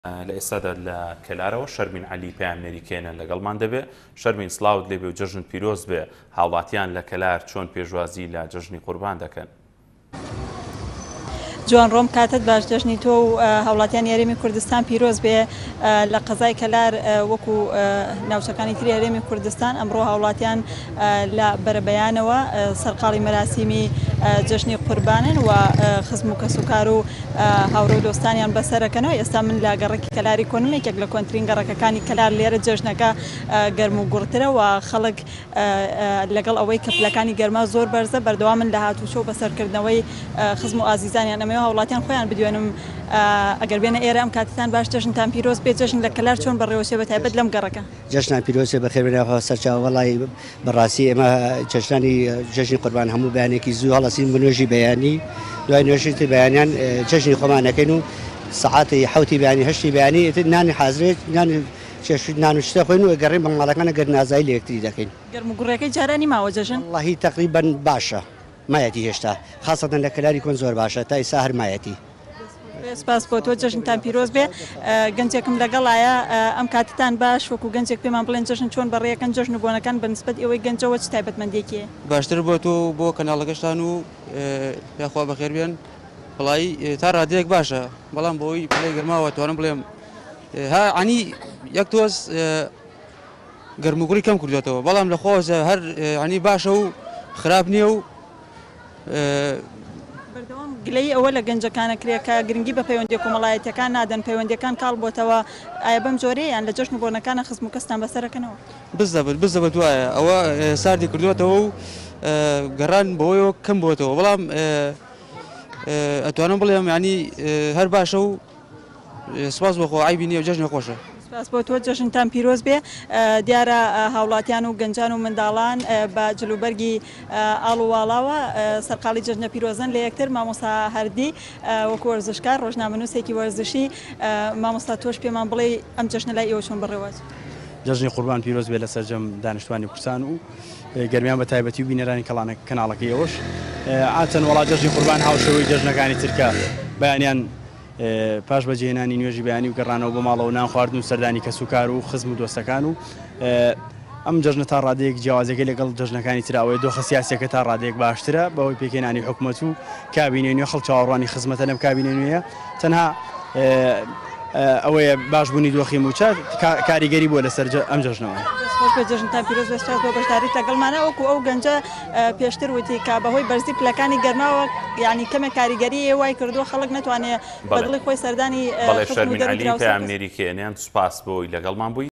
لە ئێستادا لە کەلارەوە شەرمین عەلی پەیامنەریکێنە لەگەڵمان دەبێ. شەرمین سڵاوت لێبێ و جەژن پیرۆز بێ. هاوڵاتیان لە کەلار چۆن پێشوازی لە جەژنی قوربان دەکەن؟ جوان ڕۆم کاتت باش، جەژنی تۆ و هاوڵاتیان یاریمی کوردستان پیرۆز بێ. لە قەزای کەلار وەکو ناوچەکانی تری هەرێمی کوردستان ئەمڕۆ هاوڵاتیان لە بەرەبەیانەوە سەرقاڵی مەراسیمی جەژنی قوربانن و خزم و کەسوکار و هاوڕێ و دۆستانیان بەسەرەکەنەوە. ئێستا من لە گەڕێکی کەلاری کۆنم، یەکێک لە کۆنترین گەڕەکەکانی کەلار لێرە جەژنەکە گەرم و گوڕترە و خەڵک لەگەڵ ئەوەی کە پلەکانی گەرما زۆر بەرزە بەردەوامن لە هاتوچۆ و بەسەرکردنەوەی خزم و ئازیزانیان. ئەمەوە هاوڵاتیان خۆیان بدوێنم ئەگەر بێنە ئێرە ئەم کاتتان باش، جەژنتان پیرۆز بێ. جەژن لە کەلار چۆن بەڕێوەچێ بەتایبەت لەم گەڕەکە؟ جەژنان پیرۆزێ بەخێر بێنەوە سەرچاوە. وەڵی بەڕاستی ئێمە جەژنانی جەژنی قوربان هەموو بەیانێکی زوو هەڵەسین بە نوێژی بەیانی، دوای نوێژی بەیانیان جەژنی خۆمانەکەین و سەعاتی حوتی بەیانی هەشتی بەیانی نانی حازرێت نانوشتە خۆین و گەڕین بە ماڵەکانە گەر نازایی لە یەکتری دەکەین. گەرم و گوڕەکەی جارانی ماوە جەژن؟ وەڵی تەقریبەن باشە، مایەتی هێشتا خاصەتەن لە کەلاری کۆن زۆر باشە، تا ئێستا هەر مایەتی. سپاس بۆ تۆ، جەژنتان پیرۆز بێ. گەنجێکم لەگەڵایە ئەم کاتتان باش، وەکو گەنجێک پێمان بڵێن جەژن چۆن بەڕێیەکەن جەژن و بۆنەکان بەنسبەت ئەوەی گەنجەوە چ تایبەتمەندێکیە؟ باشتر بۆ تۆ بۆ کەناڵەکەشتان و یاخوا بەخێر بێن. وڵی تا ڕادەیەک باشە، بەڵام بۆی پلەی گەرماوە توانم بڵێم عنی یەک تۆز گەرموگوڕی کەم کردوێتەوە، بەڵام لە خۆزە هەر عنی باشە و خراپ نییە و بەردەوام گلەی ئەوە لە گەنجەکانە کرێکە گرنگی بە پەیوەندی کۆمەڵایەتیەکان نادەن، پەیوەندیەکان کاڵ بۆتەوە. ئایا بەم جۆرەیان لە جەژن و بۆنەکانە خزم و کەستان بەسەرەکەنەوە؟ بزەبێت وایە ئەوە ساردی کردوێتەوە و گەڕان بەوەیەوە کەم بۆتەوە، بەڵام ئەتوانم بڵێم ینی هەر باشە و سپاس بۆخۆ عیبی نییە و جەژنی خۆشە. سپاس بۆ تۆ، جەژنتان پیرۆز بێ. دیارە هاوڵاتیان و گەنجان و منداڵان بە جلوبەرگی ئاڵ و واڵاوە سەرقاڵی جەژنە پیرۆزن لە یەکتر. مامۆستا هەردی وەکو وەرزشکار ڕۆژنامەنووسێکی وەرزشی، مامۆستا تۆش پێمان بڵێ ئەم جەژنە لای ئێوە چۆن بەڕێوەچ؟ جەژنی قوربان پیرۆز بێ لە سەرجەم دانیشتوانی کوردستان و گەرمیان بە تایبەتی و بینەرانی کەناڵەکەی ئەوەش. ئاچەند وڵات جەژنی قوربان هاوشەوەی جەژنەکانی ترکە بەیانیان پاش بەجێهێنانی نوێژی بەیانی و گەڕانەوە بۆ ماڵەوە نان خواردن و سەردانی کەسوکار و خزم و دۆستەکان و ئەم جەژنە تا ڕادەیەک جیاوازەکەی لەگەڵ جەژنەکانی تراوەیە دۆخە سیاسیەکە تا ڕادەیەک باشترە بەوەی پێکێنانی حکوومەت و کابینە نوێ خەڵک چاوەڕوانی خزمەتە لەم کابینە نوێیە. تەنها ئەوەیە باشبوونی دۆخی موچە کاریگەری بووە لەسەر ئەم جەژنەوە. جەژنتان پیرۆز بێ، سپاس بۆ بەشداریت لەگەڵمانە. وەکو ئەو گەنجە پێشتر وتی کا بەهۆی بەرزی پلەکانی گەرماوە یعنی کەمێک کاریگەری وای کردووە خەڵک نەتوانێت بەدڵی خۆی سەردانی بەڵێ شەرمین عەلی پەیامنەریکێنیان سوپاس بۆی لەگەڵمان بووی.